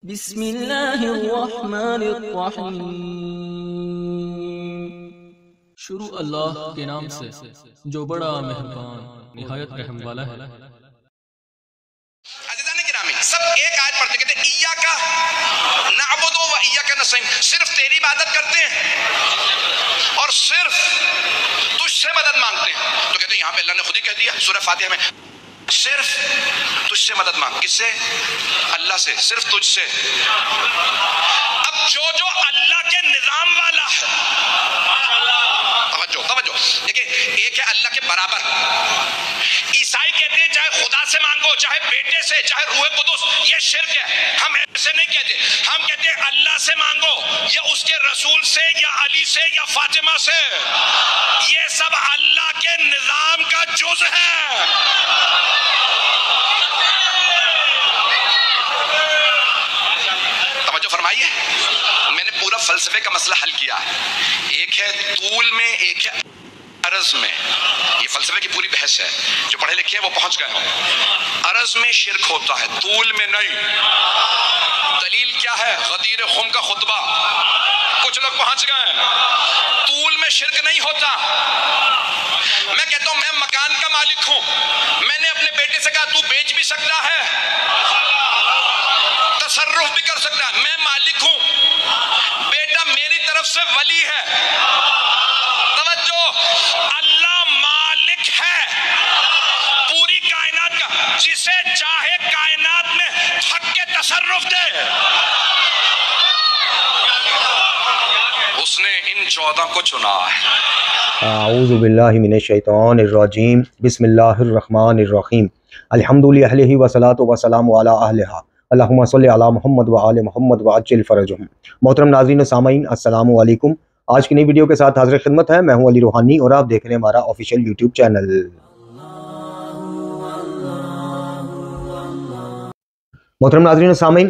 बिस्मिल्लाहिर्रहमानिर्रहीम। शुरू अल्लाह के नाम से जो बड़ा मेहरबान निहायत रहम वाला है। अज़ीज़ान गिरामी, सब एक आयत पढ़ते कहते इय्याका नअबुदु व इय्याका नस्तईन, सिर्फ तेरी इबादत करते हैं और सिर्फ तुझसे मदद मांगते हैं। तो कहते हैं यहाँ पे अल्लाह ने खुद ही कह दिया सूरह फातिहा में, सिर्फ तुझसे मदद मांग। किससे? अल्लाह से, सिर्फ तुझसे। अब जो जो अल्लाह के निजाम वाला है, तवज्जो तवज्जो, देखिए एक है अल्लाह के बराबर। ईसाई कहते हैं चाहे खुदा से मांगो, चाहे बेटे से, चाहे रूह कुदुस, ये शिर्क है। हम ऐसे नहीं कहते, हम कहते हैं अल्लाह से मांगो या उसके रसूल से या अली से या फातिमा से। ये सब अल्लाह के निजाम का जुज है। तवज्जो फरमाइए, मैंने पूरा फलसफे का मसला हल किया है। एक है तूल में, एक है अरज में। ये फलसफे की पूरी बहस है, जो पढ़े लिखे हैं वो पहुंच गए हों। अरज में शिर्क होता है, तूल में नहीं। दलील क्या है? गदीर खुम का खुतबा, कुछ लोग पहुंच गए। तूल में शिर्क नहीं होता। मैं कहता हूं मैं मकान का मालिक हूं, मैंने अपने बेटे से कहा तू बेच भी सकता है, तसर्रुफ भी कर सकता है, मैं मालिक हूं, बेटा मेरी तरफ से वली है। तवज्जो, अल्लाह मालिक है पूरी कायनात का, जिसे चाहे कायनात में हक के तसर्रुफ दे। उसने इन 14 को चुना है। आऊज़ु बिल्लाहि मिनश शैतानिर रजीम, बिस्मिल्लाहिर्रहमानिर्रहीम, अल्हम्दुलिल्लाहि वस्सलातु वस्सलामु अला अहलिहा, अल्लाहुम्मा सल्लि अला मुहम्मद व आले मुहम्मद व अज्जिल फरजहुम। मोहतरम नाज़रीन व सामाईन, अस्सलामु अलैकुम। आज की नई वीडियो के साथ हाज़िर खिदमत है। मैं हूं अली रूहानी और आप देख रहे हैं हमारा ऑफिशियल यूट्यूब चैनल। मोहतरम नाज़रीन व सामाईन,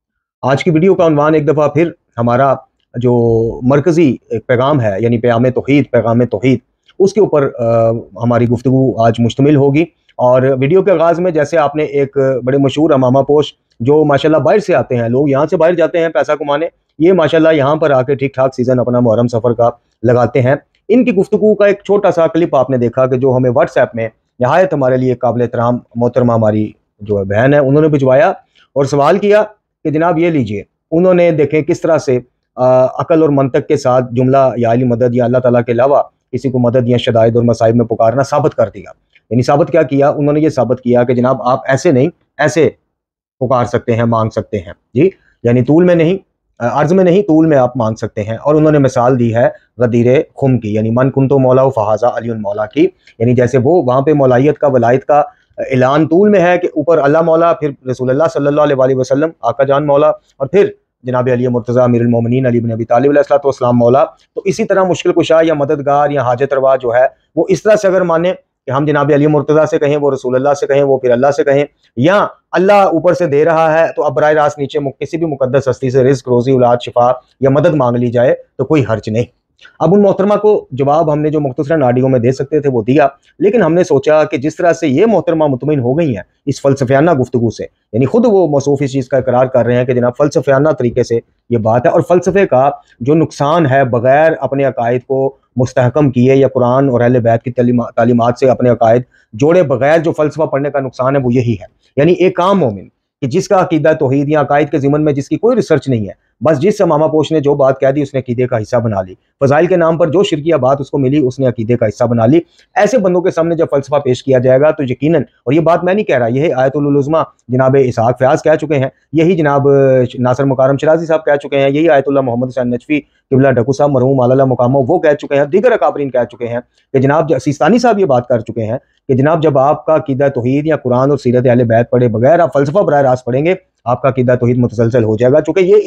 आज की वीडियो का उन्वान एक दफ़ा फिर हमारा जो मरकज़ी एक पैगाम है, यानी पैगाम तौहीद, पैगाम तौहीद, उसके ऊपर हमारी गुफ्तगू आज मुश्तमिल होगी। और वीडियो के आगाज़ में जैसे आपने एक बड़े मशहूर अमामा पोश जो माशाल्लाह बाहर से आते हैं, लोग यहाँ से बाहर जाते हैं पैसा कमाने, ये माशाल्लाह यहाँ पर आके ठीक ठाक सीज़न अपना मुहर्रम सफ़र का लगाते हैं। इनकी गुफ्तगू का एक छोटा सा क्लिप आपने देखा कि जो हमें व्हाट्सएप में नहायत हमारे लिए काबिल एहतराम मोहतरमा हमारी जो बहन है उन्होंने भिजवाया और सवाल किया कि जनाब ये लीजिए। उन्होंने देखें किस तरह से अकल और मंतक के साथ जुमला या अली मदद या अल्लाह ताला के अलावा किसी को मदद या शदाइद और मसाइब में पुकारना साबित कर दिया। यानी साबित क्या किया? उन्होंने ये साबित किया कि जनाब आप ऐसे नहीं, ऐसे पुकार सकते हैं, मांग सकते हैं जी, यानी तूल में नहीं, अर्ज में नहीं, तूल में आप मांग सकते हैं। और उन्होंने मिसाल दी है गदीर खुम की, यानी मन कुंतो मौला फहाजा अली मौला की, यानी जैसे वो वहाँ पे मौलायत का वलायत का ऐलान तूल में है कि ऊपर अल्लाह मौला, फिर रसूलुल्लाह सल्लल्लाहु अलैहि वसल्लम आका जान मौला, और फिर जनाब अली मुर्तज़ा अमीरुल मोमिनीन अली बिन अबी तालिब अलैहिस्सलाम मौला। तो इसी तरह मुश्किल कुशा या मददगार या हाजत रवा जो है वो इस तरह से अगर माने कि हम जनाब अली मुर्तज़ा से कहें, वो रसूलुल्लाह से कहें, वो फिर अल्लाह से कहें, या अल्लाह ऊपर से दे रहा है तो अब बराह रास्त नीचे किसी भी मुकद्दस हस्ती से रिज़्क़, रोज़ी, औलाद, शिफा या मदद मांग ली जाए तो कोई हर्ज नहीं। अब उन मोहतरमा को जवाब हमने जो मुख्तसरन ऑडियो में दे सकते थे वो दिया, लेकिन हमने सोचा कि जिस तरह से ये मोहतरमा मुतमिन हो गई हैं इस फलसफियाना गुफ्तगू से, यानी खुद वो मौसूफ इस चीज़ का इकरार कर रहे हैं कि जनाब फलसफियाना तरीके से ये बात है, और फलसफे का जो नुकसान है बग़ैर अपने अकायद को मुस्तहकम किए या कुरान और अहले बैत की तालीमात से अपने अकायद जोड़े बगैर जो फलसफा पढ़ने का नुकसान है वो यही है। यानी एक आम मोमिन कि जिसका अकीदा तौहीद या अकायद के ज़िमन में जिसकी कोई रिसर्च नहीं है, बस जिस अमामा पोश ने जो बात कह दी उसने अकीदे का हिस्सा बना ली, फ़ज़ाइल के नाम पर जो शिरकिया बात उसको मिली उसने अकीदे का हिस्सा बना ली। ऐसे बंदों के सामने जब फ़लसफ़ा पेश किया जाएगा तो यकीनन, और ये बात मैं नहीं कह रहा, यही आयतुल उज़्मा जनाब इसहाक़ फ़याज़ कह चुके हैं, यही जनाब नासिर मुकाररम शिराज़ी साहब कह चुके हैं, यही आयतुल्लाह मोहम्मद हुसैन नजफ़ी क़िबला ढक्कू साहब मरहूम आला मुकामा वो कह चुके हैं, दीगर अकाबरीन कह चुके हैं कि जनाब सिस्तानी साहब ये बात कर चुके हैं कि जनाब जब आपका अकीदा तौहीद या कुरान और सीरत अहले बैत पढ़े बगैर आप फ़लसफ़ा बराह रास्त पढ़ेंगे, आपका अकीदा तौहीद मुतसलसल हो जाएगा। चूँकि ये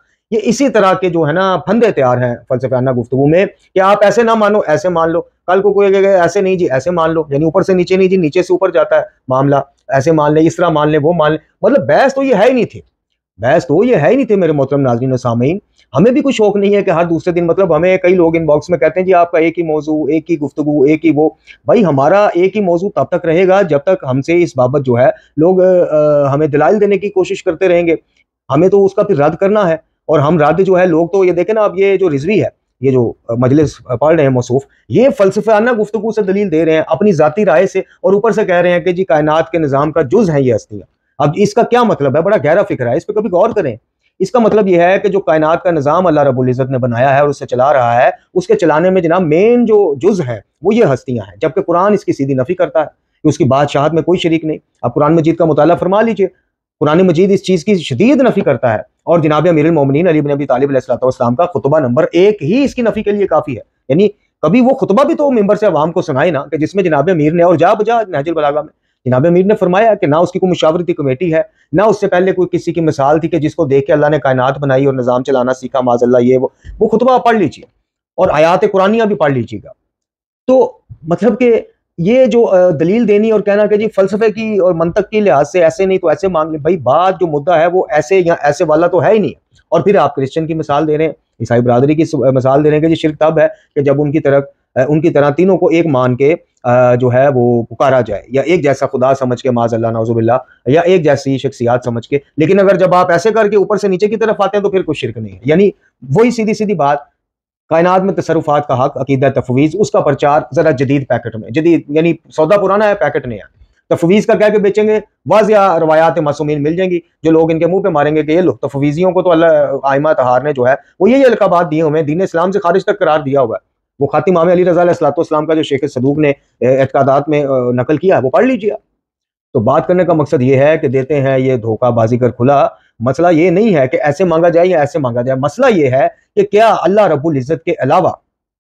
इसी तरह के जो है ना फंदे तैयार हैं फलसफाना गुफ्तगू में कि आप ऐसे ना मानो, ऐसे मान लो, कल को कोई ऐसे नहीं जी ऐसे मान लो, यानी ऊपर से नीचे नहीं जी नीचे से ऊपर जाता है मामला, ऐसे मान ले, इस तरह मान ले, वो मान ले। मतलब बहस तो ये है ही नहीं थी, बहस तो ये है ही नहीं थे मेरे मोहतरम नाज़रीन और सामीन। हमें भी कोई शौक नहीं है कि हर दूसरे दिन, मतलब हमें कई लोग इनबॉक्स में कहते हैं जी आपका एक ही मौजू, एक ही गुफ्तगू, एक ही वो। भाई हमारा एक ही मौजू तब तक रहेगा जब तक हमसे इस बाबत जो है लोग हमें दलाइल देने की कोशिश करते रहेंगे। हमें तो उसका फिर रद्द करना है। और हम रद्द जो है, लोग तो ये देखें ना, अब ये जो रिजवी है, ये जो मजलिस पढ़ रहे हैं मौसूफ, ये फलसफाना गुफ्तगू से दलील दे रहे हैं अपनी जाती राय से, और ऊपर से कह रहे हैं कि जी कायनात के निज़ाम का जुज है ये हस्तियां। अब इसका क्या मतलब है? बड़ा गहरा फिक्र है, इस पर कभी गौर करें। इसका मतलब यह है कि जो कायनात का निज़ाम अल्लाह रब्बुल इज़्ज़त ने बनाया है और उससे चला रहा है, उसके चलाने में जनाब मेन जो जुज है वो ये हस्तियां हैं, जबकि कुरान इसकी सीधी नफी करता है कि उसकी बादशाहत में कोई शरीक नहीं। अब कुरान मजीद का मुताला फरमा लीजिए, कुरान मजीद इस चीज़ की शदीद नफी करता है, और जनाब अमीरुल मोमिनीन अली इब्न अबी तालिब अलैहिस्सलाम का खुतबा नंबर 1 ही इसकी नफी के लिए काफ़ी है। यानी कभी वो खुतबा भी तो मिंबर से अवाम को सुनाए ना, कि जिसमें जनाब अमीर ने, और जा बजा नहजुल बलागा में जनाब अमीर ने फरमाया कि ना उसकी कोई मुशावरती कमेटी है, ना उससे पहले कोई किसी की मिसाल थी कि जिसको देख के अल्लाह ने कायनात बनाई और निज़ाम चलाना सीखा, माज़अल्लाह ये वो खुतबा पढ़ लीजिए और आयात कुरानियाँ भी पढ़ लीजिएगा। तो मतलब कि ये जो दलील देनी और कहना कि जी फलसफे की और मंतक के लिहाज से ऐसे नहीं तो ऐसे मांग ले, भाई बात जो मुद्दा है वो ऐसे या ऐसे वाला तो है ही नहीं। और फिर आप क्रिश्चियन की मिसाल दे रहे हैं, ईसाई बरादरी की मिसाल दे रहे हैं कि जी शिर्क तब है कि जब उनकी तरह तीनों को एक मान के जो है वो पुकारा जाए, या एक जैसा खुदा समझ के, माज़अल्लाह नऊज़ुबिल्लाह, या एक जैसी शख्सियात समझ के। लेकिन अगर जब आप ऐसे करके ऊपर से नीचे की तरफ आते हैं तो फिर कोई शिर्क नहीं है। यानी वही सीधी सीधी बात, कायनात में तसरुफात का हक, अकीदा तफवीज़, उसका प्रचार जरा जदीद पैकेट में, जदीद यानी सौदा पुराना है, पैकेट नया। तफवीज़ का कह के बेचेंगे, वाज़िया रवायात मासूमीन मिल जाएंगी जो लोग इनके मुंह पे मारेंगे कि ये लो तफवीज़ियों को तो अल्लाह आइमा तहार ने जो है वो ये अलकाबात दिए हुए हैं, दीन इस्लाम से खारिज तक करार दिया हुआ है। वो खातिम इमाम अली रज़ा अलैहिस्सलाम का जो शेख सदूक ने एतकादात में नकल किया है वो पढ़ लीजिए। तो बात करने का मकसद ये है कि देते हैं ये धोखाबाजी कर खुला। मसला ये नहीं है कि ऐसे मांगा जाए या ऐसे मांगा जाए, मसला ये है कि क्या अल्लाह रब्बुल इज़्ज़त के अलावा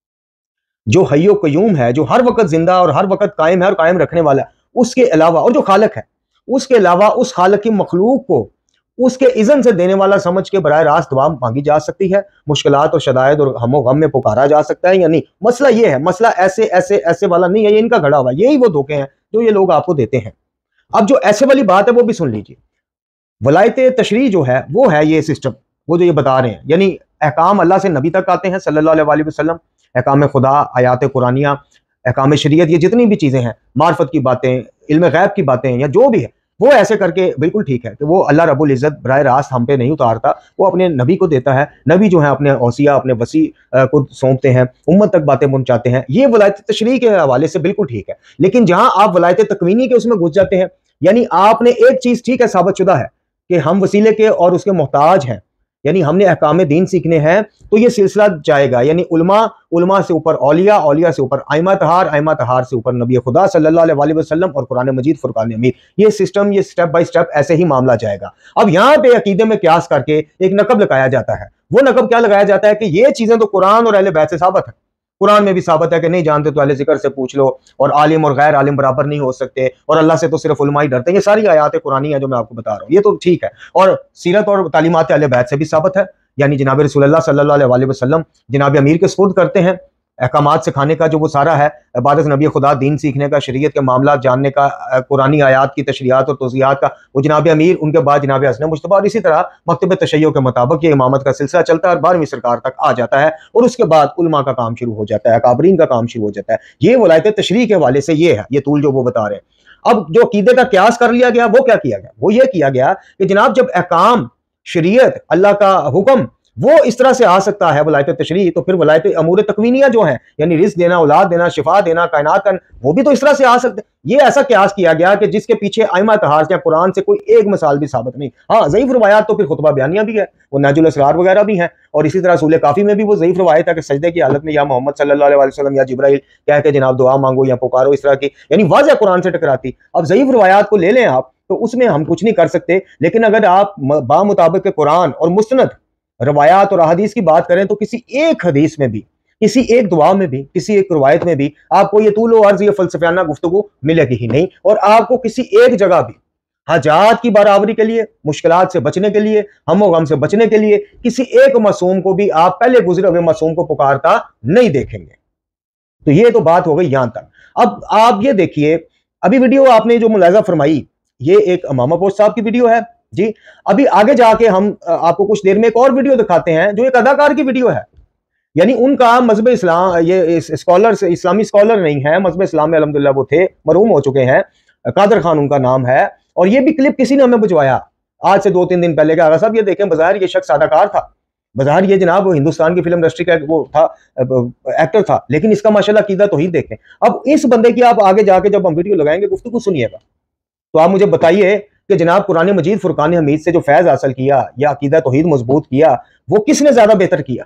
जो हय्यो कयूम है, जो हर वक्त जिंदा और हर वक्त कायम है और कायम रखने वाला है, उसके अलावा, और जो खालिक है उसके अलावा उस खालिक की मखलूक को उसके इज़न से देने वाला समझ के बराह रास्त दुआ मांगी जा सकती है, मुश्किलात और शदायद और हमो गम में पुकारा जा सकता है या नहीं। मसला ये है, मसला ऐसे ऐसे ऐसे वाला नहीं है, ये इनका घड़ा हुआ, यही वो धोखे हैं जो ये लोग आपको देते हैं। अब जो ऐसे वाली बात है वो भी सुन लीजिए। वलायत तशरीह जो है वो है ये सिस्टम, वो जो ये बता रहे हैं, यानी अहकाम अल्लाह से नबी तक आते हैं सल्लल्लाहु अलैहि वसल्लम, अहकाम खुदा, आयात कुरानिया, अहकाम शरीयत, ये जितनी भी चीज़ें हैं, मार्फत की बातें, इल्म गैब की बातें, या जो भी है, वो ऐसे करके बिल्कुल ठीक है कि वो अल्लाह रब्बुल इज़्ज़त बराह रास्त हम पे नहीं उतारता, वो अपने नबी को देता है। नबी जो है अपने औसिया, अपने वसी को सौंपते हैं, उम्मत तक बातें पहुंचाते हैं। ये वलायत तशरीह के हवाले से बिल्कुल ठीक है। लेकिन जहां आप वलायत तकवीनी के उसमें घुस जाते हैं, यानी आपने एक चीज़ ठीक है साबित शुदा है कि हम वसीले के और उसके मोहताज हैं, यानी हमने अहकाम दीन सीखने हैं, तो ये सिलसिला जाएगा, यानी उलमा से ऊपर औलिया, औलिया से ऊपर आइमा तहार से ऊपर नबी खुदा सल्लल्लाहु अलैहि वसल्लम और कुरान मजीद फुरकान अमीर। ये सिस्टम, ये स्टेप बाय स्टेप ऐसे ही मामला जाएगा। अब यहाँ पे अकीदे में क्यास करके एक नकब लगाया जाता है। वो नकब क्या लगाया जाता है कि ये चीजें तो कुरान और अहले बैत से साबित है, कुरान में भी साबित है कि नहीं जानते तो अहले जिक्र से पूछ लो, और आलिम और गैर आलिम बराबर नहीं हो सकते, और अल्लाह से तो सिर्फ उलमा ही डरते हैं। ये सारी आयात कुरानी है जो मैं आपको बता रहा हूँ, ये तो ठीक है। और सीरत और तालीमात अहले बैत से भी साबित है, यानी जनाब रसूलुल्लाह सल्लल्लाहु अलैहि वसल्लम जनाब अमीर के सुपुर्द करते हैं अहकामात सिखाने का, जो वो सारा है इबादत नबी खुदा, दीन सीखने का, शरीयत के मामला जानने का, कुरानी आयात की तशरीहात और तौज़ीहात का, वो जनाब अमीर, उनके बाद जनाब हसन मुश्तबा, और इसी तरह मकतब तशय्यो के मुताबिक ये इमामत का सिलसिला चलता है और 12वीं सरकार तक आ जाता है, और उसके बाद उलमा का काम शुरू हो जाता है, अकाबरीन का काम शुरू हो जाता है। ये वलायत तशरीह के हवाले से ये है, ये तूल जो वो बता रहे हैं। अब जो अकीदे का क्यास कर लिया गया, वो क्या किया गया? वो ये किया गया कि जनाब जब अहकाम शरीयत, अल्लाह का हुक्म, वो इस तरह से आ सकता है वलायत तशरीह, तो फिर वलायत अमूर तकवीनिया जो है, यानी रिज़्क़ देना, औलाद देना, शिफा देना, कायनात का, वो भी तो इस तरह से आ सकते। ये ऐसा क्यास किया गया कि जिसके पीछे आइमा तहार या कुरान से कोई एक मिसाल भी साबित नहीं। हाँ, ज़ईफ़ रवायात तो फिर खुतबा बयानिया भी है, वो नाजुल असरार वगैरह भी हैं, और इसी तरह सूले काफ़ी में भी वो ज़ईफ़ रवायत है कि सजदे की हालत में या मोहम्मद सल्लल्लाहु अलैहि वसल्लम या जिब्राइल कह के जनाब दुआ मांगो या पुकारो, इस तरह की, यानी वाज़ह कुरान से टकराती। अब ज़ईफ़ रवायात को ले लें आप, तो उसमें हम कुछ नहीं कर सकते, लेकिन अगर आप बामुताबिक कुरान और मुस्तनद रवायात और अहादीस की बात करें, तो किसी एक हदीस में भी, किसी एक दुआ में भी, किसी एक रवायत में भी आपको ये तूल अर्ज़, ये फलसफियाना गुफ्तगू मिलेगी ही नहीं। और आपको किसी एक जगह भी हाजात की बराबरी के लिए, मुश्किलात से बचने के लिए, हम गम से बचने के लिए, किसी एक मासूम को भी आप पहले गुजरे हुए मासूम को पुकारता नहीं देखेंगे। तो ये तो बात हो गई यहां तक। अब आप ये देखिए, अभी वीडियो आपने जो मुलाजा फरमाई, ये एक इमाम पोस्ट साहब की वीडियो है जी। अभी आगे जाके हम आपको कुछ देर में एक और वीडियो दिखाते हैं जो एक अदाकार की वीडियो है, यानी उनका मजहब इस्लाम, ये स्कॉलर, इस्लामी स्कॉलर नहीं है, मजहब इस्लाम में अल्हम्दुलिल्लाह वो थे, मरहूम हो चुके हैं, कादर खान उनका नाम है। और ये भी क्लिप किसी ने हमें भिजवाया, आज से 2-3 दिन पहले के आगा साहब ये देखें, बाजार ये शख्स अदाकार था, बाजार ये जनाब हिंदुस्तान की फिल्म इंडस्ट्री का वो था, एक्टर था, लेकिन इसका माशाल्लाह अकीदा तौहीद देखें। अब इस बंदे की आप आगे जाके जब हम वीडियो लगाएंगे, गुफ्तगू सुनिएगा, तो आप मुझे बताइए कि जनाब कुरान मजीद फुरकान हमीद से जो फैज हासिल किया या अकीदा तौहीद मजबूत किया, वो किसने ज्यादा बेहतर किया?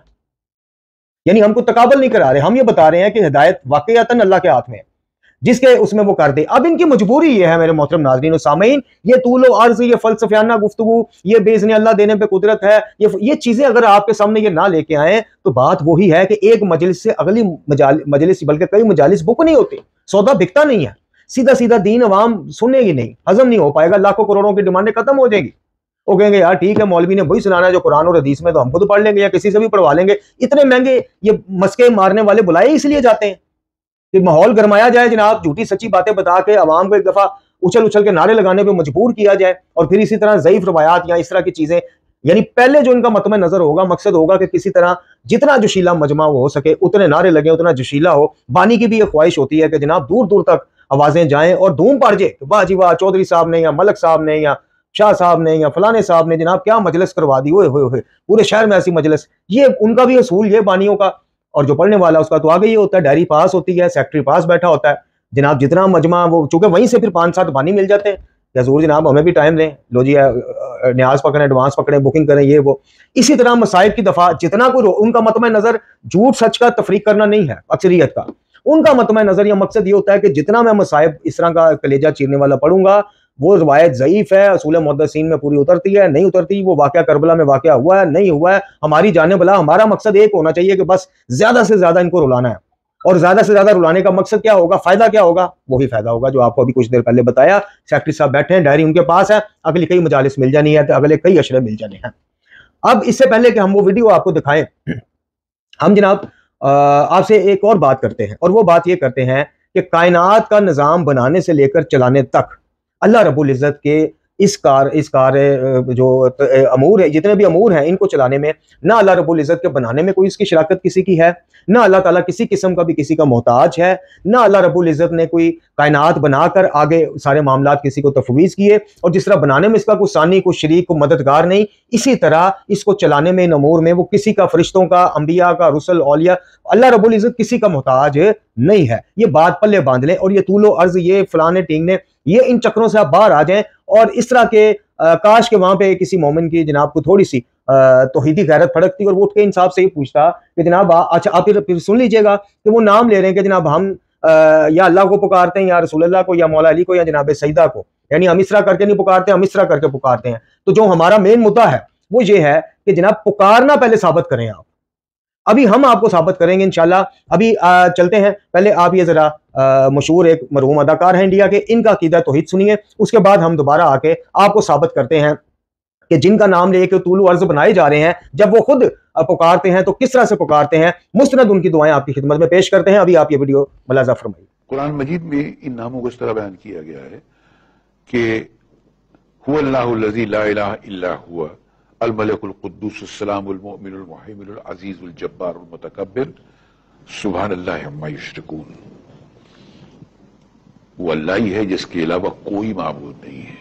यानी हमको तकाबल नहीं करा रहे, हम ये बता रहे हैं कि हिदायत वाकईतन अल्लाह के हाथ में है, जिसके उसमें वो कर दे। अब इनकी मजबूरी ये है मेरे मोहतरम नाज़रीन और सामीन, ये तूलो अर्ज, ये फलसफियाना गुफ्तगू, ये बेइज़्नी अल्लाह देने पे कुदरत है, ये चीजें अगर आपके सामने ये ना लेके आए तो बात वही है कि एक मजलिस से अगली मजलिस बल्कि कई मजालिस बुक नहीं होती, सौदा बिकता नहीं है, सीधा सीधा दीन अवाम सुनेगी नहीं, हजम नहीं हो पाएगा, लाखों करोड़ों की डिमांडें खत्म हो जाएगी। वो कहेंगे यार ठीक है, मौलवी ने वही सुनाना है जो कुरान और हदीस में, तो हमको तो पढ़ लेंगे या किसी से भी पढ़वा लेंगे। इतने महंगे ये मस्के मारने वाले बुलाए इसलिए जाते हैं कि माहौल गरमाया जाए जनाब, झूठी सच्ची बातें बता के अवाम को एक दफा उछल उछल के नारे लगाने पे मजबूर किया जाए, और फिर इसी तरह ज़ईफ रवायात या इस तरह की चीजें। यानी पहले जो इनका मतम नजर होगा, मकसद होगा कि किसी तरह जितना जोशीला मजमा हो सके, उतने नारे लगे, उतना जोशीला हो। बानी की भी ये ख्वाहिश होती है कि जनाब दूर दूर तक आवाजें जाएं और धूम पड़ जाए, वाह जी वाह, चौधरी साहब ने या मलक साहब ने या शाह साहब ने या फलाने साहब ने जनाब क्या मजलिस करवा दी, ओए होए पूरे शहर में ऐसी मजलिस। ये उनका भी असूल, ये बानियों का, और जो पढ़ने वाला उसका तो आगे ये होता है, डायरी पास होती है, सेक्रेटरी पास बैठा होता है जनाब, जितना मजमा वो, चूंकि वहीं से फिर 5-7 बानी मिल जाते हैं। हजूर जनाब हमें भी टाइम दें, लो जी न्याज पकड़ें, एडवांस पकड़ें, बुकिंग करें, ये वो। इसी तरह मसाइब की दफा जितना कोई उनका मतम नजर झूठ सच का तफरीक करना नहीं है अक्सरियत का, उनका मतम नजर या मकसद ये होता है कि जितना मैं मसाइब इस तरह का कलेजा चीरने वाला पढ़ूंगा, वो रवायत ज़ईफ है, असूल मुहद्दिसीन में पूरी उतरती है, नहीं उतरती, वो वाक़या करबला में वाक़या हुआ है, नहीं हुआ है, हमारी जाने भला। हमारा मकसद एक होना चाहिए कि बस ज्यादा से ज्यादा इनको रुलाना है, और ज्यादा से ज्यादा रुलाने का मकसद क्या होगा, फायदा क्या होगा, वही फायदा होगा जो आपको अभी कुछ देर पहले बताया। सेक्रेटरी साहब बैठे हैं, डायरी उनके पास है, अगली कई मजालिस मिल जानी है, तो अगले कई अशरे मिल जाने हैं। अब इससे पहले कि हम वो वीडियो आपको दिखाएं, हम जनाब आपसे एक और बात करते हैं, और वो बात ये करते हैं कि कायनात का निज़ाम बनाने से लेकर चलाने तक अल्लाह रब्बुल इज़्ज़त के इस कार्य जो अमूर है, जितने भी अमूर हैं, इनको चलाने में ना अल्लाह रब्बुल इज़्ज़त के बनाने में कोई इसकी शराकत किसी की है, ना अल्लाह ताला किसी किस्म का भी किसी का मोहताज है, ना अल्लाह रब्बुल इज़्ज़त ने कोई कायनात बनाकर आगे सारे मामलात किसी को तफवीज़ किए, और जिस तरह बनाने में इसका कोई सानी, कोई शरीक, कोई मददगार नहीं, इसी तरह इसको चलाने में, इन अमूर में, वो किसी का, फरिश्तों का, अंबिया का, रुसल, औलिया, अल्लाह रब्बुल इज़्ज़त किसी का मोहताज नहीं है। ये बात पल्ले बांध लें, और ये तूलो अर्ज, ये फलाने टींगने, ये इन चक्रों से आप बाहर आ जाएं। और इस तरह के काश के वहां पे किसी मोमिन की जनाब को थोड़ी सी तौहीदी गैरत फड़कती और वो उठ के इंसाफ से ही पूछता कि जनाब अच्छा आप फिर सुन लीजिएगा कि वो नाम ले रहे हैं कि जनाब हम या अल्लाह को पुकारते हैं, या रसूलुल्लाह को, या मौला अली को, या जनाब सईदा को, यानी हम इस तरह करके नहीं पुकारते, हम इस तरह करके पुकारते हैं। तो जो हमारा मेन मुद्दा है वो ये है कि जनाब पुकारना पहले साबित करें आप। अभी हम आपको साबित करेंगे इंशाल्लाह। अभी चलते हैं, पहले आप ये जरा मशहूर एक मरहूम अदाकार हैं इंडिया के, इनका अकीदा तौहीद सुनिए, उसके बाद हम दोबारा आके आपको साबित करते हैं कि जिनका नाम लेके तूलू अर्ज बनाए जा रहे हैं, जब वो खुद पुकारते हैं तो किस तरह से पुकारते हैं। मुस्तनद उनकी दुआएं आपकी खिदमत में पेश करते हैं। अभी आप ये वीडियो मुलाजा फरमाइए। कुरान मजीद में इन नामों को इस तरह बयान किया गया है कि हुवल्लाहुल्लज़ी ला इलाहा इल्ला हुवा अल मलिकुल कुद्दूस अस्सलामुल मुमिनुल मुहैमिनुल अज़ीज़ुल जब्बारुल मुतकब्बिर सुब्हानल्लाहि अम्मा युश्रिकून। वो अल्लाह ही है जिसके अलावा कोई माबूद नहीं है।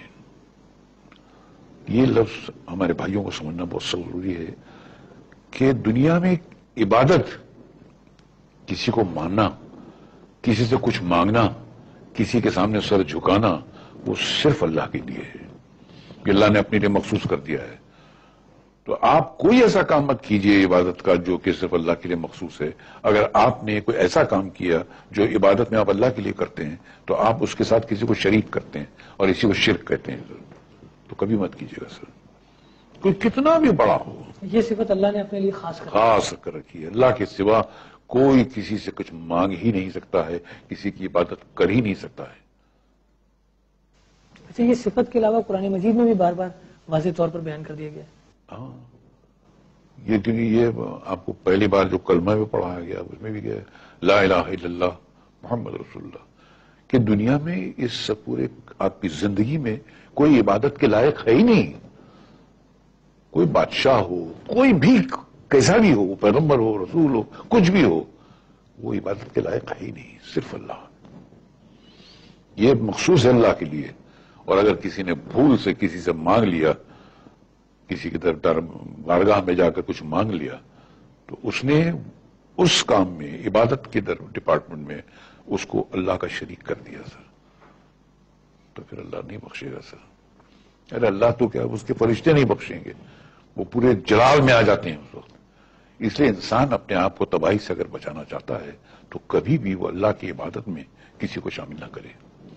ये लफ्ज हमारे भाइयों को समझना बहुत जरूरी है कि दुनिया में इबादत, किसी को मानना, किसी से कुछ मांगना, किसी के सामने सर झुकाना, वो सिर्फ अल्लाह के लिए है, अल्लाह ने अपने लिए मखसूस कर दिया है। तो आप कोई ऐसा काम मत कीजिए इबादत का जो कि सिर्फ अल्लाह के लिए मखसूस है। अगर आपने कोई ऐसा काम किया जो इबादत में आप अल्लाह के लिए करते हैं तो आप उसके साथ किसी को शरीक करते हैं और इसी को शिर्क कहते हैं, तो कभी मत कीजिएगा सर, कोई कितना भी बड़ा हो। ये सिफत अल्लाह ने अपने लिए खास कर रखी है। अल्लाह के सिवा कोई किसी से कुछ मांग ही नहीं सकता है, किसी की इबादत कर ही नहीं सकता है। अच्छा, ये सिफत के अलावा कुरान मजीद में भी बार बार वाज़ेह तौर पर बयान कर दिया गया है। हाँ, ये क्योंकि ये आपको पहली बार जो कलमा में पढ़ाया गया उसमें भी गया ला इलाहा इल्लल्लाह मुहम्मद रसूलुल्लाह, कि दुनिया में इस पूरे आपकी जिंदगी में कोई इबादत के लायक है ही नहीं। कोई बादशाह हो, कोई भी कैसा भी हो, पैगंबर हो, रसूल हो, कुछ भी हो, वो इबादत के लायक है ही नहीं, सिर्फ अल्लाह। ये मखसूस है अल्लाह के लिए। और अगर किसी ने भूल से किसी से मांग लिया किसी की तरफ बारगाह में जाकर कुछ मांग लिया तो उसने उस काम में, इबादत के डिपार्टमेंट में उसको अल्लाह का शरीक कर दिया सर, तो फिर अल्लाह नहीं बख्शेगा सर। अरे अल्लाह तो क्या, उसके फरिश्ते नहीं बख्शेंगे, वो पूरे जलाल में आ जाते हैं उस वक्त। इसलिए इंसान अपने आप को तबाही से अगर बचाना चाहता है तो कभी भी वो अल्लाह की इबादत में किसी को शामिल ना करे।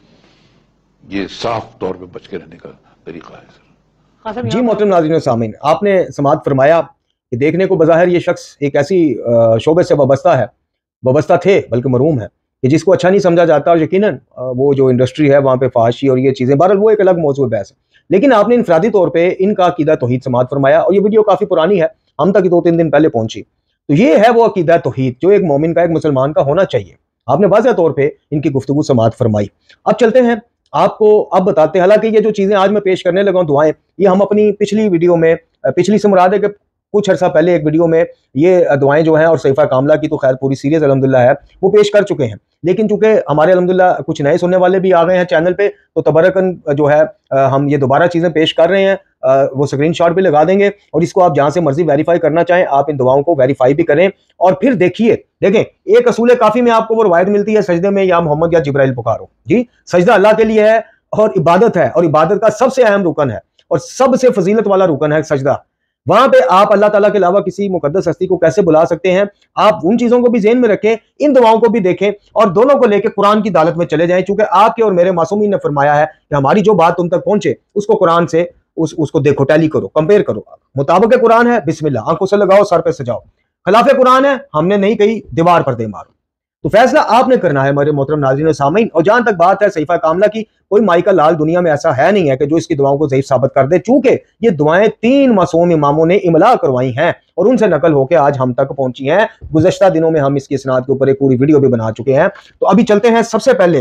ये साफ तौर पे बच के रहने का तरीका है सर। जी मोहतरम नाज़रीन सामीन, आपने समाअत फरमाया कि देखने को बज़ाहिर ये शख्स एक ऐसी शोबे से वाबस्ता थे बल्कि मरूम है कि जिसको अच्छा नहीं समझा जाता, और यकीनन वो जो इंडस्ट्री है वहाँ पे फाहशी और ये चीज़ें, बहरहाल वो एक अलग मौजूद बहस है। लेकिन आपने इनफरादी तौर पे इनका अकीदा तौहीद समाअत फरमाया, और ये वीडियो काफ़ी पुरानी है, हम तक 2-3 दिन पहले पहुंची। तो ये है वो अकीदा तौहीद जो एक मोमिन का, एक मुसलमान का होना चाहिए। आपने वाज़ेह तौर पर इनकी गुफ्तगू समाअत फरमाई। अब चलते हैं, आपको अब बताते हैं। हालांकि ये जो चीज़ें आज मैं पेश करने लगा हूं दुआएं, ये हम अपनी पिछली वीडियो में, पिछली से मुराद है कि कुछ अर्सा पहले एक वीडियो में ये दुआएं जो हैं और सहीफा कामला की तो खैर पूरी सीरीज अल्हम्दुलिल्लाह है, वो पेश कर चुके हैं। लेकिन चूंकि हमारे अल्हम्दुलिल्लाह कुछ नए सुनने वाले भी आ गए हैं चैनल पे, तो तबरकन जो है हम ये दोबारा चीज़ें पेश कर रहे हैं। वो स्क्रीनशॉट भी लगा देंगे, और इसको आप जहाँ से मर्जी वेरीफाई करना चाहें आप इन दुआओं को वेरीफाई भी करें। और फिर देखें एक असूल काफ़ी में आपको वो रवायत मिलती है, सजदे में या मोहम्मद या जिब्राइल पुकारो। जी, सजदा अल्लाह के लिए है और इबादत है, और इबादत का सबसे अहम रुकन है और सबसे फजीलत वाला रुकन है सजदा। वहां पे आप अल्लाह ताला के अलावा किसी मुकद्दस हस्ती को कैसे बुला सकते हैं? आप उन चीजों को भी ज़हन में रखें, इन दुआओं को भी देखें, और दोनों को लेकर कुरान की अदालत में चले जाएं। चूंकि आपके और मेरे मासूमीन ने फरमाया है कि हमारी जो बात तुम तक पहुंचे उसको कुरान से उसको देखो, टैली करो, कंपेयर करो। मुताबिक कुरान है, बिस्मिल्लाह, आंखों से लगाओ, सर पे सजाओ। खिलाफ कुरान है, हमने नहीं कही, दीवार पर दे मारो। तो फैसला आपने करना है मेरे मोहतरम नाज़रीन और सामीन। और जहां तक बात है सहीफा कामला की, कोई माइकल लाल दुनिया में ऐसा है नहीं है कि जो इसकी दुआओं को ज़ईफ साबित कर दे। चूंकि ये दुआएं 3 मासूम इमामों ने इमला करवाई हैं और उनसे नकल होकर आज हम तक पहुंची हैं। गुज़श्ता दिनों में हम इसकी इसनाद के ऊपर एक पूरी वीडियो भी बना चुके हैं। तो अभी चलते हैं, सबसे पहले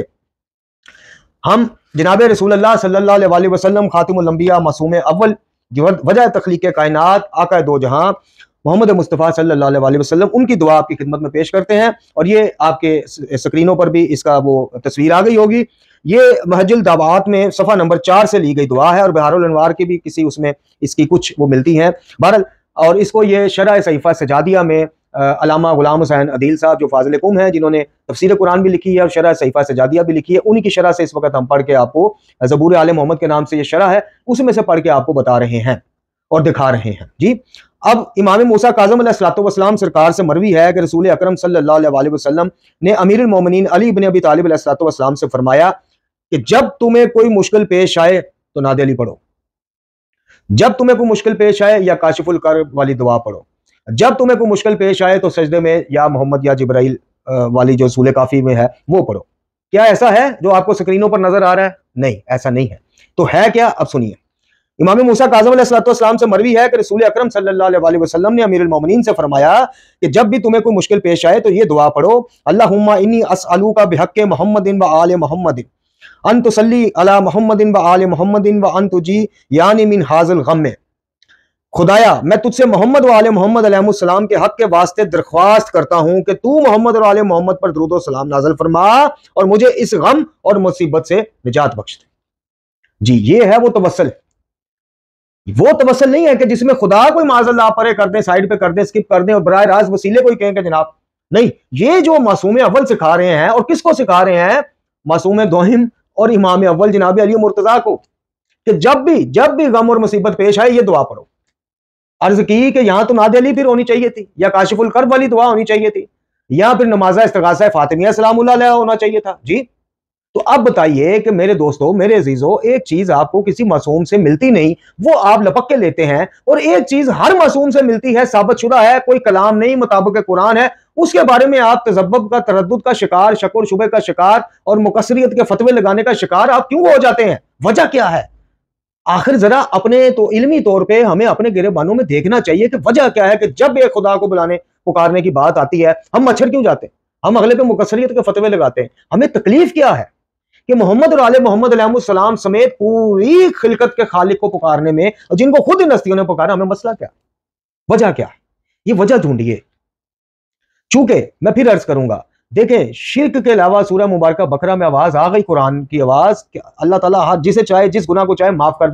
हम जनाब रसूलुल्लाह सल्लल्लाहु अलैहि वसल्लम खातिमुल अंबिया मासूम अव्वल वजह तख्लीक कायनात आका दो जहां मोहम्मद मुस्तफ़ा सल्लल्लाहु अलैहि वसल्लम, उनकी दुआ आपकी खिदमत में पेश करते हैं। और ये आपके स्क्रीनों पर भी इसका वो तस्वीर आ गई होगी। ये महजुल दावात में सफ़ा नंबर 4 से ली गई दुआ है, और बहारुल अनवार की भी किसी उसमें इसकी कुछ वो मिलती हैं बहरहाल। और इसको ये शरह सहीफा सजादिया में अलामा गुलाम हुसैन अदील साहब जो फाजिल कुम हैं, जिन्होंने तफसीर कुरान भी लिखी है और शरह सहीफा सजादिया भी लिखी है, उन्हीं की शरह से इस वक्त हम पढ़ के आपको, ज़बूर आले मोहम्मद के नाम से ये शरह है, उसमें से पढ़ के आपको बता रहे हैं और दिखा रहे हैं। जी, अब इमाम मूसा काज़िम अलैहिस्सलाम सरकार से मरवी है कि रसूल अकरम सल्लल्लाहु अलैहि वसल्लम ने अमीरुल मोमिनीन अली इब्न अबी तालिब अलैहिस्सलाम से फरमाया कि जब तुम्हें कोई मुश्किल पेश आए तो नादे अली पढ़ो, जब तुम्हें कोई मुश्किल पेश आए या काशिफुल कर्ब वाली दुआ पढ़ो, जब तुम्हें कोई मुश्किल पेश आए तो सजदे में या मोहम्मद या जिब्राइल वाली जो सूले काफी में है वो पढ़ो। क्या ऐसा है जो आपको स्क्रीनों पर नजर आ रहा है? नहीं, ऐसा नहीं है। तो है क्या? अब सुनिए। इमाम मूसा काज़िम अलैहिस्सलाम से मरवी है कि रसूल अकरम सल्लल्लाहु अलैहि वसल्लम ने अमीरुल मोमिनीन से फरमाया कि जब भी तुम्हें कोई मुश्किल पेश आए तो ये दुआ पढ़ो, अल्लाहुम्मा इन्नी अस्अलुका बिहक्के मोहम्मदिन व आले मोहम्मदिन अन तुसल्ली अला मोहम्मदिन व आले मोहम्मदिन व अन तुजी यानी मिन हाज़िल गम। खुदाया, मैं तुझसे मोहम्मद व आले मोहम्मद अलैहिस्सलाम के हक के वास्ते दरख्वास्त करता हूं कि तू मोहम्मद और आले मोहम्मद पर दुरूद व सलाम नाज़िल फरमा और मुझे इस गम और मुसीबत से निजात बख्श दे। जी, ये है वो तवस्सुल। वो तवस्सुल नहीं है कि जिसमें खुदा कोई माज़अल्लाह परे कर दे, साइड पे कर दे, स्किप कर दे और बराह रास्त वसीले कोई कहें कि जनाब नहीं। ये जो मासूम अव्वल सिखा रहे हैं, और किसको सिखा रहे हैं? मासूम दोहिम और इमाम अव्वल जनाब अली मुर्तजा को, कि जब भी गम और मुसीबत पेश आए ये दुआ पढ़ो। अर्ज की कि यहां तो नादे अली फिर होनी चाहिए थी, या काशिफुल कर्ब वाली दुआ होनी चाहिए थी, या फिर नमाज़ इस्तिग़ासा फातिमिया सलामुल्लाह अलैहा होना चाहिए था। जी, तो अब बताइए कि मेरे दोस्तों, मेरे अजीजों, एक चीज आपको किसी मासूम से मिलती नहीं, वो आप लपक के लेते हैं, और एक चीज हर मासूम से मिलती है, साबित शुदा है, कोई कलाम नहीं, मुताबिक कुरान है, उसके बारे में आप तजब्बुब का, तरद्दुद का शिकार, शक और शुबे का शिकार और मुकस्सरियत के फतवे लगाने का शिकार आप क्यों हो जाते हैं? वजह क्या है? आखिर जरा अपने तो इल्मी तौर पे हमें अपने गिरेबानों में देखना चाहिए कि वजह क्या है कि जब एक खुदा को बुलाने पुकारने की बात आती है हम मच्छर क्यों जाते हैं, हम अगले पे मुकस्सरियत के फतवे लगाते हैं। हमें तकलीफ क्या है कि मोहम्मद और आले मोहम्मद अलैहिस्सलाम समेत पूरी खिलकत के खालिक को पुकारने में, और जिनको खुद इन हस्तियों ने पुकारा, हमें मसला क्या, वजह क्या? ये वजह ढूंढिए। चूंकि मैं फिर अर्ज करूंगा, देखें, शिर्क के अलावा सूरह मुबारका बकरा में आवाज आ गई, कुरान की आवाज कि अल्लाह ताला जिसे चाहे जिस गुनाह को चाहे माफ कर देगा,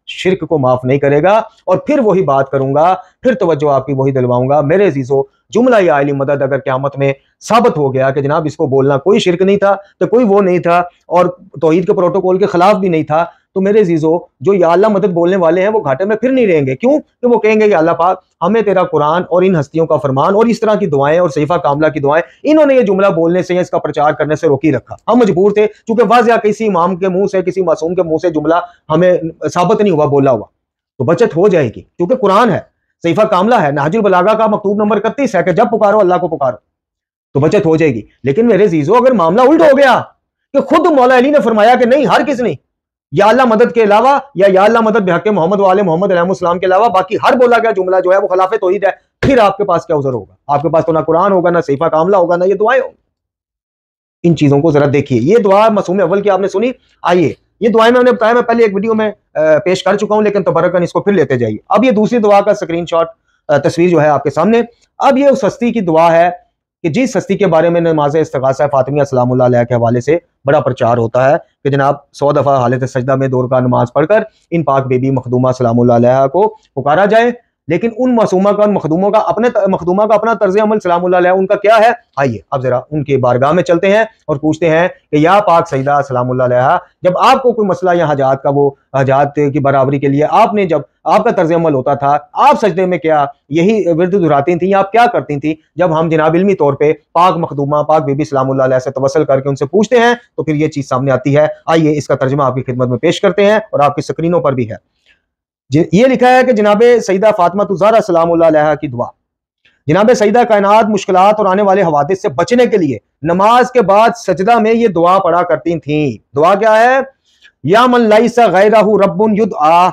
शिरक को माफ नहीं करेगा। और फिर वही बात करूंगा, फिर तवज्जो आपकी वही दिलवाऊंगा। मेरे अजीजों, जुमला या आली मदद अगर क़यामत में साबित हो गया कि जनाब इसको बोलना कोई शिरक नहीं था, तो कोई वो नहीं था और तौहीद के प्रोटोकॉल के खिलाफ भी नहीं था, तो मेरे अजीजों जो या अल्लाह मदद बोलने वाले हैं वो घाटे में फिर नहीं रहेंगे। क्यों? कि वो कहेंगे कि अल्लाह पाक हमें तेरा कुरान और इन हस्तियों का फरमान और इस तरह की दुआएं और सहीफा कामला की दुआएं, इन्होंने ये जुमला बोलने से या इसका प्रचार करने से रोकी रखा। हम मजबूर थे, चूंकि वाज़िया किसी इमाम के मुंह से, किसी मासूम के मुंह से जुमला हमें साबित नहीं हुआ, बोला हुआ, तो बचत हो जाएगी। क्योंकि कुरान है, सहीफा कामला है, नहजुल बलागा का मकतूब नंबर 31 है कि जब पुकारो अल्लाह को पुकारो, तो बचत हो जाएगी। लेकिन मेरे अजीजों, अगर मामला उल्ट हो गया कि खुद मौला अली ने फरमाया कि नहीं, हर किस नहीं, या अल्लाह मदद के अलावा या अल्लाह मदद बिहक़ मोहम्मद वाले मोहम्मद अलैहिस्सलाम के अलावा बाकी हर बोला गया जुमला जो है वो खिलाफ तौहीद है, फिर आपके पास क्या उज़र होगा? आपके पास तो ना कुरान होगा, ना सहीफा कामला होगा, ना ये दुआएं होंगी। इन चीजों को जरा देखिए। ये दुआ मासूम अव्वल की आपने सुनी। आइए, ये दुआएं मैंने बताया, मैं पहले एक वीडियो में पेश कर चुका हूं, लेकिन तबरकन इसको फिर लेते जाइए। अब ये दूसरी दुआ का स्क्रीनशॉट तस्वीर जो है आपके सामने। अब ये उस हस्ती की दुआ है कि जिस हस्ती के बारे में नमाज इस्तिगासा फातिमिया सलामुल्लाह अलैहा के हवाले से बड़ा प्रचार होता है कि जनाब 100 दफ़ा हालत सजदा में 2 रकात नमाज पढ़कर इन पाक बेबी मखदूमा सलामुल्लाह अलैहा को पुकारा जाए। लेकिन उन मासूमा का, उन मखदूमों का अपना तर्ज अमल सलामुल्लाह अलैहा उनका क्या है? आइए अब जरा उनके बारगाह में चलते हैं और पूछते हैं कि या पाक सईदा सलामुल्लाह अलैहा, जब आपको कोई मसला या हजात का, वो हजात की बराबरी के लिए आपने, जब आपका तर्ज अमल होता था, आप सजदे में क्या यही विर्द दोहराती थी, आप क्या करती थी? जब हम जनाब इल्मी तौर पे पाक मखदूमा, पाक बीबी सलामुल्लाह अलैहा से तवस्सुल करके उनसे पूछते हैं, तो फिर ये चीज सामने आती है। आइए इसका तर्जुमा आपकी खिदमत में पेश करते हैं और आपकी स्क्रीनों पर भी है। ये लिखा है कि जनाब सईदा फातिमा ज़हरा सलामुल्लाह अलैहा की दुआ। जनाब सईदा कायनात मुश्किलात और आने वाले हवादिस से बचने के लिए नमाज के बाद सजदा में ये दुआ पढ़ा करती थी। दुआ क्या है? या मन लैसा गैरहु रब्बुन युदआ,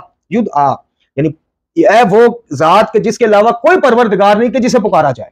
यानी ऐ वो जात के जिसके अलावा कोई परवरदिगार नहीं कि जिसे पुकारा जाए।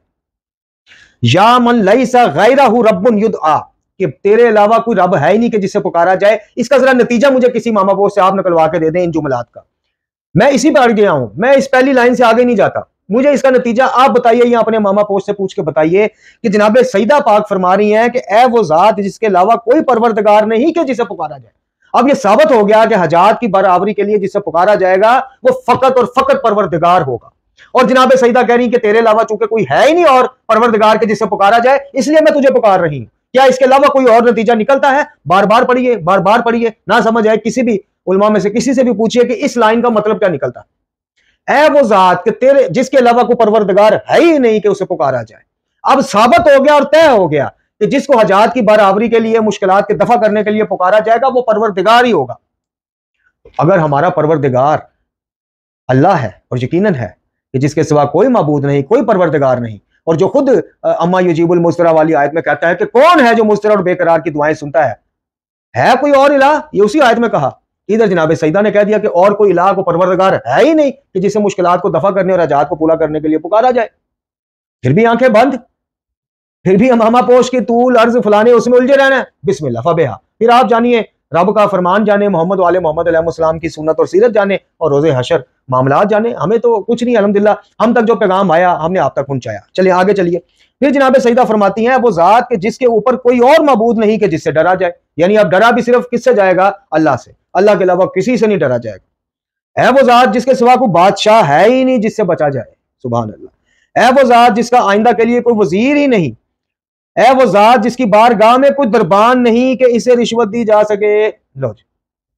या मन लैसा गैरहु रब्बुन युदआ, कि तेरे अलावा कोई रब है ही नहीं कि जिसे पुकारा जाए। इसका जरा नतीजा मुझे किसी मामा बोस से आप निकलवा के दे दें इन जुमलात का। मैं इसी पर अड़ गया हूं, मैं इस पहली लाइन से आगे नहीं जाता। मुझे इसका नतीजा आप बताइए या अपने मामा पोस्ट से पूछ के बताइए कि जनाब सईदा पाक फरमा रही हैं कि ऐ वो जात जिसके अलावा कोई परवरदिगार नहीं कि जिसे पुकारा जाए। अब ये साबित हो गया कि हजात की बराबरी के लिए जिसे पुकारा जाएगा वो फकत और फकत परवरदिगार होगा। और जनाब सईदा कह रही कि तेरे अलावा चूंकि कोई है ही नहीं और परवरदिगार के जिसे पुकारा जाए, इसलिए मैं तुझे पुकार रही हूं। क्या इसके अलावा कोई और नतीजा निकलता है? बार बार पढ़िए, ना समझ आए किसी भी उलमा में से किसी से भी पूछिए कि इस लाइन का मतलब क्या निकलता है। ऐ वो जात कि तेरे जिसके अलावा कोई परवरदिगार है ही नहीं कि उसे पुकारा जाए। अब साबित हो गया और तय हो गया कि जिसको हजात की बराबरी के लिए, मुश्किलात के दफा करने के लिए पुकारा जाएगा वो परवरदिगार ही होगा। अगर हमारा परवरदिगार अल्लाह है और यकीनन है कि जिसके सिवा कोई माबूद नहीं, कोई परवरदिगार नहीं, और जो खुद अम्मा युजीबुल मुस्तरा वाली आयत में कहता है कि कौन है जो मुस्तरा और बेकरार की दुआएं सुनता है कोई और इलाह? ये उसी आयत में कहा। इधर जनाब सईदा ने कह दिया कि और कोई इलाह को परवरदिगार है ही नहीं कि जिसे मुश्किलात को दफा करने और हजात को पूरा करने के लिए पुकारा जाए। फिर भी आंखें बंद, फिर भी अमामा पोश के तूल अर्ज फलाने उसमें उलझे रहना है। बिस्मिल्लाह फबेहा। फिर आप जानिए, रब का फरमान जाने, मोहम्मद वाले मोहम्मद अलैहिस्सलाम की सुन्नत और सीरत जाने और रोजे हशर मामलात जाने। हमें तो कुछ नहीं, अल्हम्दुलिल्लाह हम तक जो पैगाम आया हमने आप तक पहुंचाया। चलिए आगे चलिए। फिर जनाब सईदा फरमाती हैं वो जात के जिसके ऊपर कोई और मबूद नहीं कि जिससे डरा जाए। यानी अब डरा भी सिर्फ किससे जाएगा? अल्लाह से। अल्लाह के अलावा किसी से नहीं डरा जाएगा। है वो जात जिसके सिवा कोई बादशाह है ही नहीं जिससे बचा जाए। सुभान अल्लाह। है वो जात जिसका आइंदा के लिए कोई वजीर ही नहीं। है वो जात जिसकी बारगाह में कोई दरबान नहीं कि इसे रिश्वत दी जा सके। लो जी,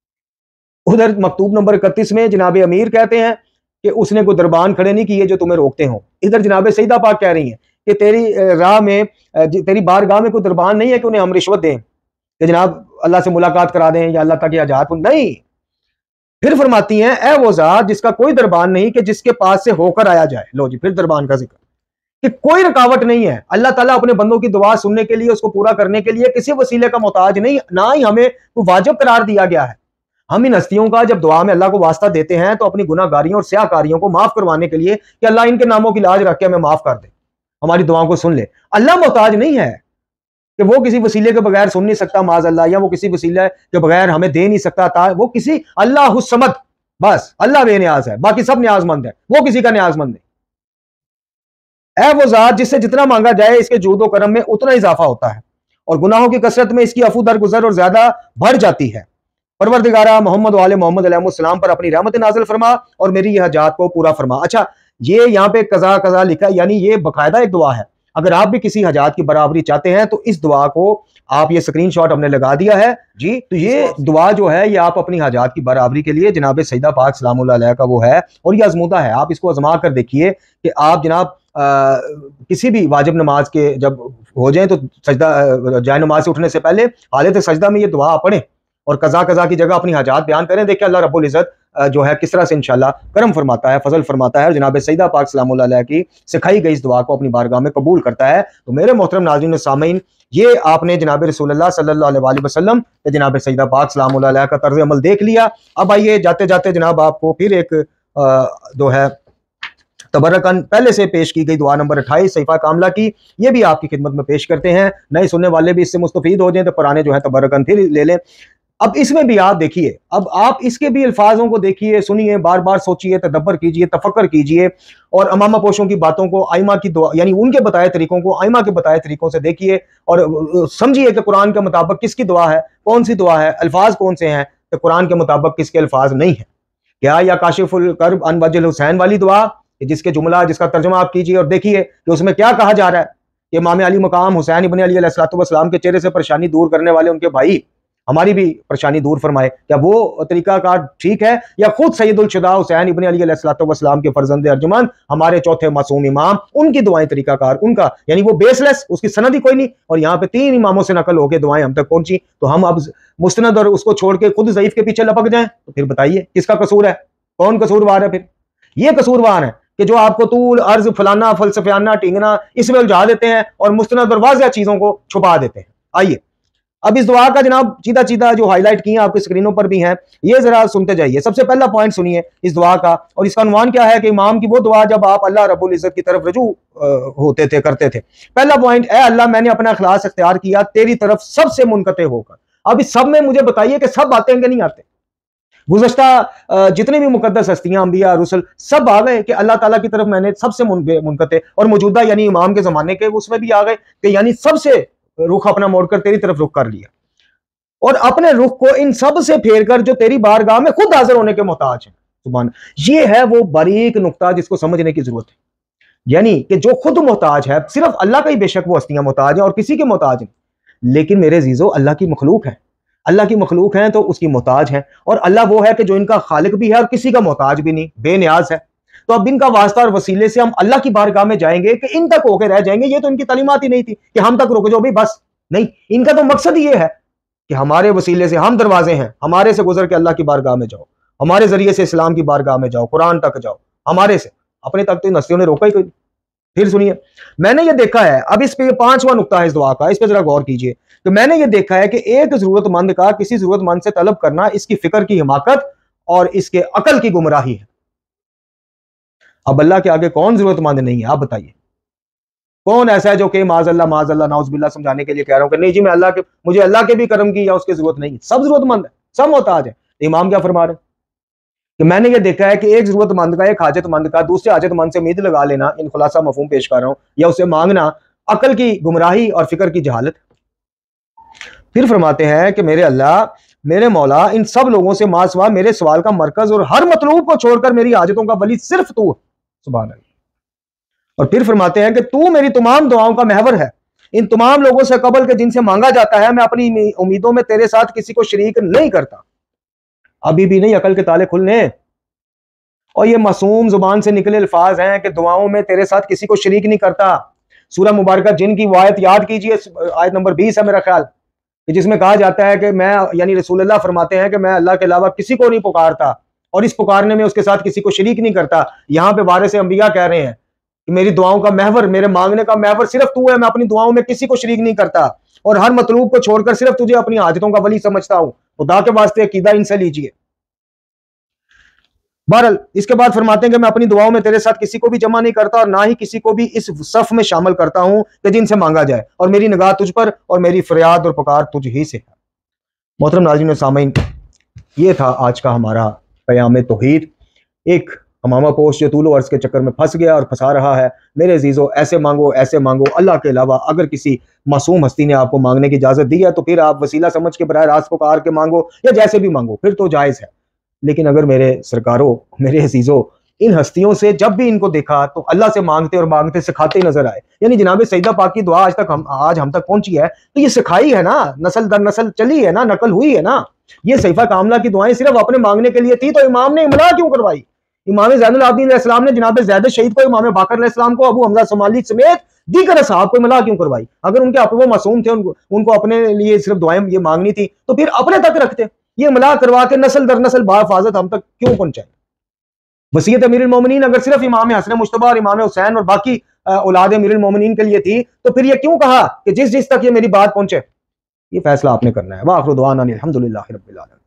उधर मकतूब नंबर 31 में जनाब अमीर कहते हैं कि उसने कोई दरबान खड़े नहीं किए जो तुम्हें रोकते हो। इधर जनाब सईदा पाक कह रही हैं कि तेरी राह में, तेरी बारगाह में कोई दरबान नहीं है कि उन्हें हम रिश्वत दें, कि जनाब अल्लाह से मुलाकात करा दें या अल्लाह तक हजात नहीं। फिर फरमाती हैं ऐ वो जात जिसका कोई दरबान नहीं कि जिसके पास से होकर आया जाए। लो जी, फिर दरबान का जिक्र कि कोई रुकावट नहीं है। अल्लाह ताला अपने बंदों की दुआ सुनने के लिए, उसको पूरा करने के लिए किसी वसीले का मोहताज नहीं, ना ही हमें कोई वाजिब करार दिया गया है। हम इन हस्तियों का जब दुआ में अल्लाह को वास्ता देते हैं तो अपनी गुनाहगारियों और स्याकारियों को माफ करवाने के लिए कि अल्लाह इनके नामों की लाज रख के हमें माफ कर दे, हमारी दुआओं को सुन ले। अल्लाह मोहताज नहीं है कि वो किसी वसीले के बगैर सुन नहीं सकता माज अल्लाह, या वो किसी वसीले के बगैर हमें दे नहीं सकता। वो किसी अल्लाह समद, बस अल्लाह बेनियाज है, बाकी सब न्याजमंद है, वो किसी का न्याजमंद नहीं। ऐ वो जात जिससे जितना मांगा जाए इसके जूदो करम में उतना इजाफा होता है और गुनाहों की कसरत में इसकी अफू दरगुजर और ज्यादा बढ़ जाती है। परवरदिगारा मोहम्मद वाले मोहम्मद अलैहिस्सलाम पर अपनी रहमत नाज़िल फरमा और मेरी यह हाजात को पूरा फरमा। अच्छा, ये यहाँ पे कज़ा कज़ा लिखा है, यानी ये बाकायदा एक दुआ है। अगर आप भी किसी हाजात की बराबरी चाहते हैं तो इस दुआ को आप, ये स्क्रीनशॉट हमने लगा दिया है जी, तो ये दुआ जो है ये आप अपनी हाजात की बराबरी के लिए जनाब सैयदा पाक सलामुल्लाह अलैहा का वो है, और ये आजमूदा है। आप इसको आजमा कर देखिए कि आप जनाब किसी भी वाजिब नमाज के जब हो जाए तो सजदा, जाए नमाज से उठने से पहले हालत सजदा में ये दुआ पढ़ें और कज़ा कज़ा की जगह अपनी हाजात बयान करें। देखिए अल्लाह रब्बुल इज़्ज़त जो है किस तरह से इंशाल्लाह करम फरमाता है, फजल फरमाता है, और जनाब सैयदा पाक सलामुल्लाह अलैहा की सिखाई गई इस दुआ को अपनी बारगाह में कबूल करता है। तो मेरे मोहतरम नाज़रीन सामीन, ये आपने जनाब रसूलुल्लाह सल्लल्लाहु अलैहि वसल्लम ते जनाब सैयदा पाक सलामुल्लाह अलैहा का तर्ज अमल देख लिया। अब आइए जाते जाते जनाब आपको फिर एक जो है तबरकन पहले से पेश की गई दुआ नंबर 28 सहीफा कामला की, ये भी आपकी खिदमत में पेश करते हैं। नए सुनने वाले भी इससे मुस्तफीद हो जाएं तो पुराने जो है तबरकन फिर ले लें। अब इसमें भी आप देखिए, अब आप इसके भी अल्फाजों को देखिए, सुनिए, बार बार सोचिए, तदब्बर कीजिए, तफक्कर कीजिए, और अमामा पोशों की बातों को, आइमा की दुआ यानी उनके बताए तरीकों को आइमा के बताए तरीकों से देखिए और समझिए कि कुरान के मुताबिक किसकी दुआ है, कौन सी दुआ है, अल्फाज कौन से हैं, तो कुरान के मुताबिक किसके अल्फाज नहीं है। क्या या काशिफुल कर्ब अन वजल हुसैन वाली दुआ, जिसके जुमला, जिसका तर्जुमा आप कीजिए और देखिए कि उसमें क्या कहा जा रहा है कि इमाम अली मकाम हुसैन इब्न अली अलैहिस्सलाम के चेहरे से परेशानी दूर करने वाले उनके भाई हमारी भी परेशानी दूर फरमाए। क्या वो तरीकाकार ठीक है, या खुद सैयदुल शुदा हुसैन इब्न अली अलैहिस्सलाम के फर्जंद अर्जुमान हमारे चौथे मासूम इमाम, उनकी दुआएं तरीकाकार उनका, यानी वो बेसलेस, उसकी सनद ही कोई नहीं, और यहाँ पे 3 इमामों से नकल होकर दुआएं हम तक पहुंची, तो हम अब मुस्तनद और उसको छोड़ के खुद ज़ईफ के पीछे लपक जाएं, तो फिर बताइए किसका कसूर है, कौन कसूरवार है? फिर ये कसूरवार है कि जो आपको तूल अर्ज फलाना फलसफियाना टींगना इसमें उलझा देते हैं और मुस्तनद और वाज़िह चीजों को छुपा देते हैं। आइए अब इस दुआ का जनाब सीधा सीधा जो हाईलाइट किए आपकी स्क्रीनों पर भी हैं, ये जरा सुनते जाइए। सबसे पहला पॉइंट सुनिए इस दुआ का, और इसका उन्वान क्या है कि इमाम की वो दुआ जब आप अल्लाह रब्बुल इज्जत की तरफ रजू होते थे, करते थे। पहला पॉइंट, ए अल्लाह मैंने अपना इखलास इख्तियार किया तेरी तरफ सबसे मुनकते होकर। अब इस सब में मुझे बताइए कि सब आते हैं कि नहीं आते? गुज़श्ता जितने भी मुकद्दस हस्तियां, अंबिया, रुसल सब आ गए कि अल्लाह ताला की तरफ मैंने सबसे मुनकते, और मौजूदा यानी इमाम के जमाने के उसमें भी आ गए कि यानी सबसे रुख अपना मोड़कर तेरी तरफ रुख कर लिया, और अपने रुख को इन सब से फेर कर जो तेरी बारगाह में खुद हाजिर होने के मोहताज है। सुभान, ये है वो बारीक नुक्ता जिसको समझने की जरूरत है, यानी कि जो खुद मोहताज है, सिर्फ अल्लाह का ही बेशक वो हस्तियां मोहताज हैं और किसी के मोहताज नहीं, लेकिन मेरे जीजो अल्लाह की मखलूक है, अल्लाह की मखलूक हैं तो उसकी मोहताज है, और अल्लाह वो है कि जो इनका खालिक भी है और किसी का मोहताज भी नहीं, बेनियाज है। तो अब इनका वास्ता और वसीले से हम अल्लाह की बारगाह में जाएंगे कि इन तक होकर रह जाएंगे, ये तो इनकी तालीमात ही नहीं थी कि हम तक रुक जाओ भाई बस, नहीं, इनका तो मकसद ये है कि हमारे वसीले से हम दरवाजे हैं, हमारे से गुजर के अल्लाह की बारगाह में जाओ, हमारे जरिए से इस्लाम की बारगाह में जाओ, कुरान तक जाओ, हमारे से, अपने तक तो इन हस्तियों ने रोका ही कोई। फिर सुनिए, मैंने ये देखा है, अब इस पे 5वां नुक्ता है इस दुआ का, इस पे जरा गौर कीजिए। तो मैंने ये देखा है कि एक जरूरतमंद का किसी जरूरतमंद से तलब करना इसकी फिक्र की हिमाकत और इसके अकल की गुमराही है। अब अल्लाह के आगे कौन जरूरतमंद नहीं है, आप बताइए कौन ऐसा है जो कि माज़अल्लाह नाउज़ुबिल्लाह समझाने के लिए कह रहा हूं कि नहीं जी मैं अल्लाह के, मुझे अल्लाह के भी करम की या उसकी जरूरत नहीं है। सब जरूरतमंद है, सब मोहताज है। इमाम क्या फरमा रहे हैं कि मैंने ये देखा है कि एक जरूरतमंद का, एक हाजतमंद का दूसरे हाजतमंद से उम्मीद लगा लेना, इन खुलासा मफहूम पेश कर रहा हूं, या उसे मांगना अकल की गुमराही और फिक्र की जहालत। फिर फरमाते हैं कि मेरे अल्लाह, मेरे मौला, इन सब लोगों से मासवा मेरे सवाल का मरकज और हर मतलूब को छोड़कर मेरी हाजतों का वली सिर्फ तू है। सुभान अल्लाह। और फिर फरमाते हैं कि तू मेरी तमाम दुआओं का महवर है, इन तमाम लोगों से कबल के जिनसे मांगा जाता है, मैं अपनी उम्मीदों में तेरे साथ किसी को शरीक नहीं करता। अभी भी नहीं अकल के ताले खुलने, और ये मासूम जुबान से निकले अल्फाज हैं कि दुआओं में तेरे साथ किसी को शरीक नहीं करता। सूरह मुबारक जिन की वो आयत याद कीजिए, आयत नंबर 20 है मेरा ख्याल, जिसमें कहा जाता है कि मैं, यानी रसूलुल्लाह फरमाते हैं कि मैं अल्लाह के अलावा किसी को नहीं पुकारता और इस पुकारने में उसके साथ किसी को शरीक नहीं करता। यहाँ पे वारिस अंबिया कह रहे हैं कि मेरी दुआओं का महवर, मेरे मांगने का महवर सिर्फ तू है, मैं अपनी दुआओं में किसी को शरीक नहीं करता और हर मतलूब को छोड़कर सिर्फ तुझे अपनी हाजतों का वली समझता हूं। खुदा के वास्ते अकीदा इनसे लीजिए। बहरहाल इसके बाद फरमाते हैं कि मैं अपनी दुआओं में तेरे साथ किसी को भी जमा नहीं करता और ना ही किसी को भी इस सफ में शामिल करता हूं कि जिनसे मांगा जाए, और मेरी निगाह तुझ पर और मेरी फरियाद और पुकार तुझ ही से है। मोहतरम नाज़रीन सामीन, ये था आज का हमारा क़याम तौहीद, एक हमामा पोस्ट जो तूलो अर्ज के चक्कर में फंस गया और फंसा रहा है। मेरे अजीजों, ऐसे मांगो अल्लाह के अलावा। अगर किसी मासूम हस्ती ने आपको मांगने की इजाजत दी है तो फिर आप वसीला समझ के बराह रास्त पुकार के मांगो या जैसे भी मांगो, फिर तो जायज़ है। लेकिन अगर मेरे सरकारों, मेरे अजीजों, इन हस्तियों से जब भी इनको देखा तो अल्लाह से मांगते और मांगते सिखाते ही नजर आए। यानी जनाब सईदा पाक की दुआ आज हम तक पहुंची है तो ये सिखाई है ना, नस्ल दर नस्ल चली है ना, नकल हुई है ना। ये सईफा कामला की दुआएं सिर्फ अपने मांगने के लिए थी तो इमाम ने इमला क्यों करवाई? इमाम ज़ैनुल आबिदीन अलैहिस्सलाम ने जनाब ज़ैद शहीद को, इमाम बाकर अलैहिस्सलाम को, अबू हमजा सोमाली समेत दीगर असहाब को इमला क्यों करवाई? अगर उनके वो मासूम थे, उनको अपने लिए सिर्फ दुआएं ये मांगनी थी तो फिर अपने तक रखते। ये इमला करवा के नस्ल दर नस्ल बाहिफाजत हम तक क्यों पहुंचाए? वसीयत अमीरुल मोमिनीन अगर सिर्फ इमाम हसन मुश्तबा और इमाम हुसैन और बाकी औलाद अमीरुल मोमिनीन के लिए थी तो फिर ये क्यों कहा कि जिस जिस तक ये मेरी बात पहुंचे? ये फैसला आपने करना है। वाखिर दुआना अनिल हम्दुलिल्लाहि रब्बिल आलमीन।